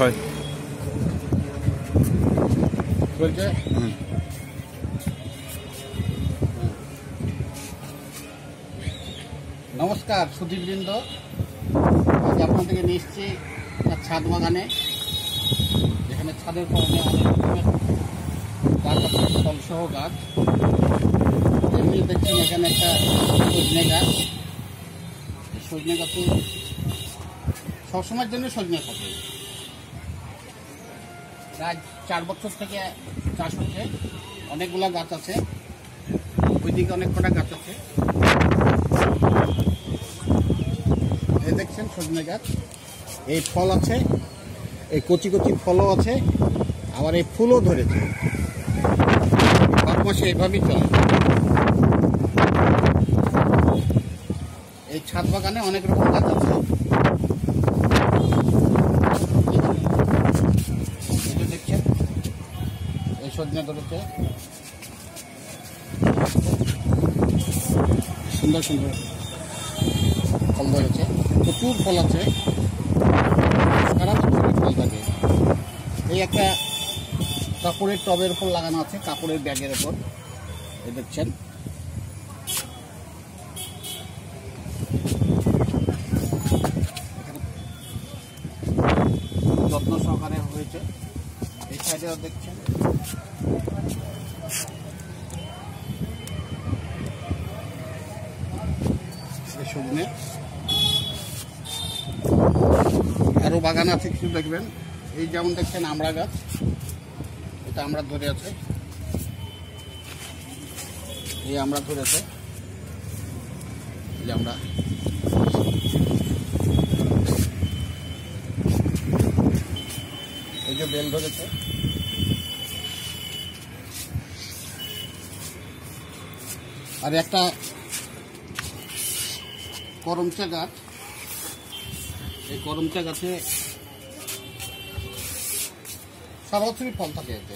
হয় বলছে। নমস্কার সুধীবৃন্দ, আজ আপনাদেরকে নিয়ে এসেছি ছাদ বাগানে, যেখানে ছাদের কারণে অনেক রকমের গাছ আছে, ফলসহ গাছ। এমনি দেখছেন এখানে একটা সজনে গাছ। সজনে গাছে সবসময়ের জন্য সজনে থাকে, প্রায় 4 বছর থেকে চাষ হচ্ছে। অনেকগুলা গাছ আছে, ওইদিকে অনেক কটা গাছ আছে। এই দেখছেন সজনে গাছ, এই ফল আছে, এই কচি কচি ফলও আছে, আবার এই ফুলও ধরেছে। 5 মাসে এইভাবেই চলে। এই ছাদ বাগানে অনেক রকম গাছ আছে। দেখছেন এই সজনে ধরেছে, সুন্দর সুন্দর ফল ধরেছে, প্রচুর ফল আছে, সারা বছরের ফল থাকে। এই একটা কাপড়ের টবের উপর লাগানো আছে, কাপড়ের ব্যাগের উপর। এই দেখছেন যত্ন সহকারে হয়েছে। এই সাইডেও দেখছেন সজনে। আরো বাগান আছে কিছু দেখবেন। এই যেমন দেখছেন আমড়া গাছ, এটা আমরা ধরে আছে, এই আমরা ধরেছে, এই আমরা এই যে বেল ধরেছে। আর একটা করমচা গাছ, এই করমচা গাছে সারা বছরই ফল থাকে। এতে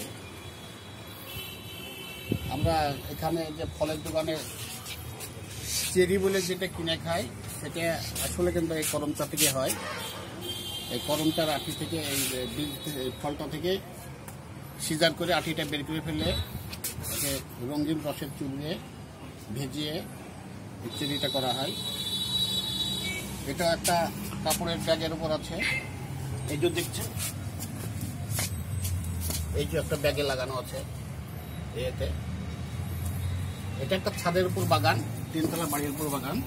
আমরা এখানে যে ফলের দোকানে চেরি বলে যেটা কিনে খাই, সেটা আসলে কিন্তু এই করমচা থেকে হয়। এই করমচার আঠি থেকে, এই ফলটা থেকে সিজার করে আঠিটা বের করে ফেলে একে রঙিন রসের চুবিয়ে ভেজিয়ে চেরিটা করা হয়। এটা একটা কাপড়ের ব্যাগের উপর আছে। এই যে দেখছেন, এই যে একটা ব্যাগে লাগানো আছে। এতে এটা একটা ছাদের উপর বাগান, 3তলা বাড়ির উপর বাগান।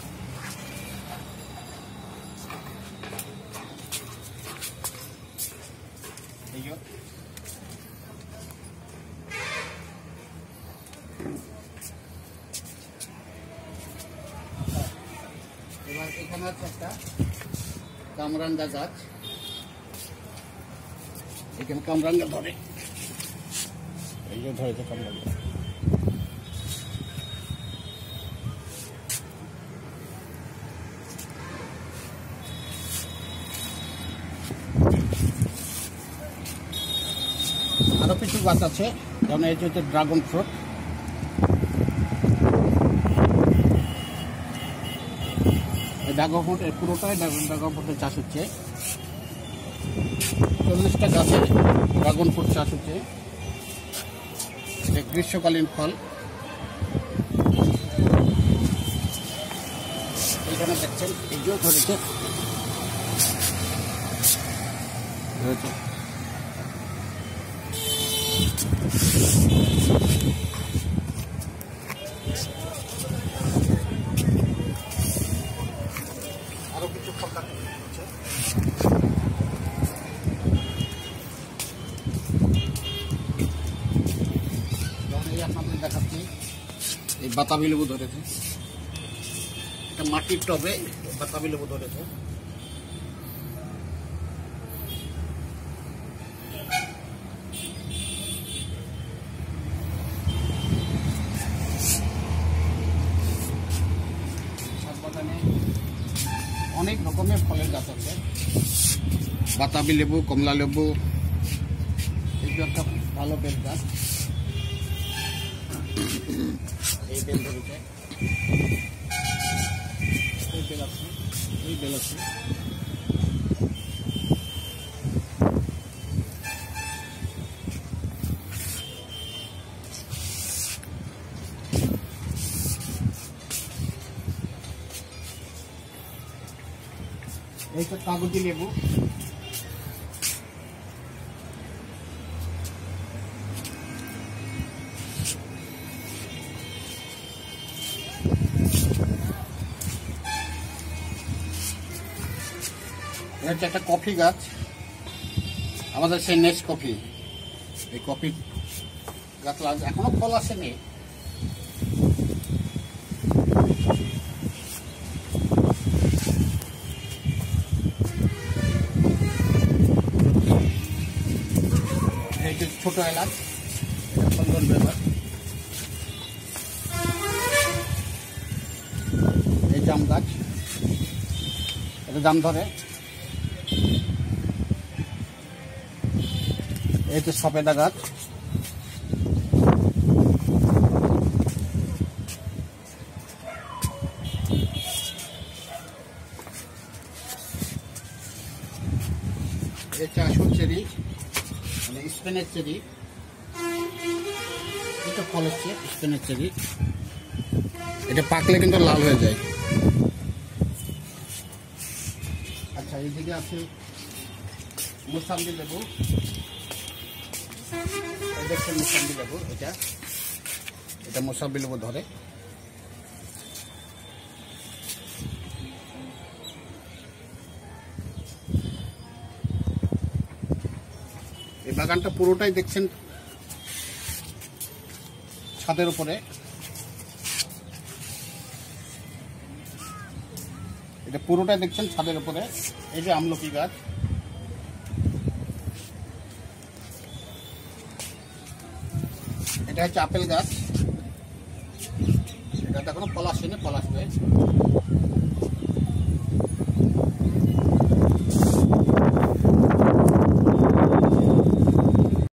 এই যে এবার এখানে আছে একটা কামরাঙ্গা গাছ, এখানে কামরাঙ্গা ধরে, এই যে ধরেছে কামরাঙ্গা। আরো কিছু গাছ আছে, যেমন এই হচ্ছে ড্রাগন ফ্রুট। ড্রাগন ফ্রুট পুরোটাই ড্রাগন ফ্রুটের চাষ হচ্ছে। 40টা গাছে ড্রাগন ফ্রুট চাষ হচ্ছে। গ্রীষ্মকালীন ফল। এখানে দেখছেন এই যে ধরেছে, আরো কিছু ফল হচ্ছে। আপনাদের দেখাচ্ছি, এই বাতাবি লেবু ধরেছে, এটা মাটির টবে বাতাবি লেবু ধরেছে। অনেক রকমের ফলের গাছ আছে, বাতাবি লেবু, কমলা লেবু, এই যে একটা ভালো বেল গাছ। এই বেল ধরেছে, এই বেল আছে, এই বেল আছে। এইটা কাগজি লেবু, এটা হচ্ছে একটা কফি গাছ, আমাদের সেই নেক্সট কফি, এই কফি গাছ এখনো ফল আসেনি। এই যে ছোট এলাচ, এটা সুন্দর ব্যাপার। এই জাম গাছ, এটা জাম ধরে। এই যে সফেদা গাছ, এটা আসল চেরি, মানে স্পেনের চেরি, এটা ফল হচ্ছে স্পেনের চেরি, এটা পাকলে কিন্তু লাল হয়ে যায়। আচ্ছা, এইদিকে আছে মুসাম্বি লেবু, এই দেখছেন মুসাম্বি লেবু, এটা মুসাম্বি লেবু ধরে। এই বাগানটা পুরোটাই দেখছেন ছাদের উপরে, এটা পুরোটাই দেখছেন ছাদের উপরে। এই যে আমলকি গাছ, এটা হচ্ছে আপেল গাছ, এটা এখনো ফল আসেনি, ফল আসবে।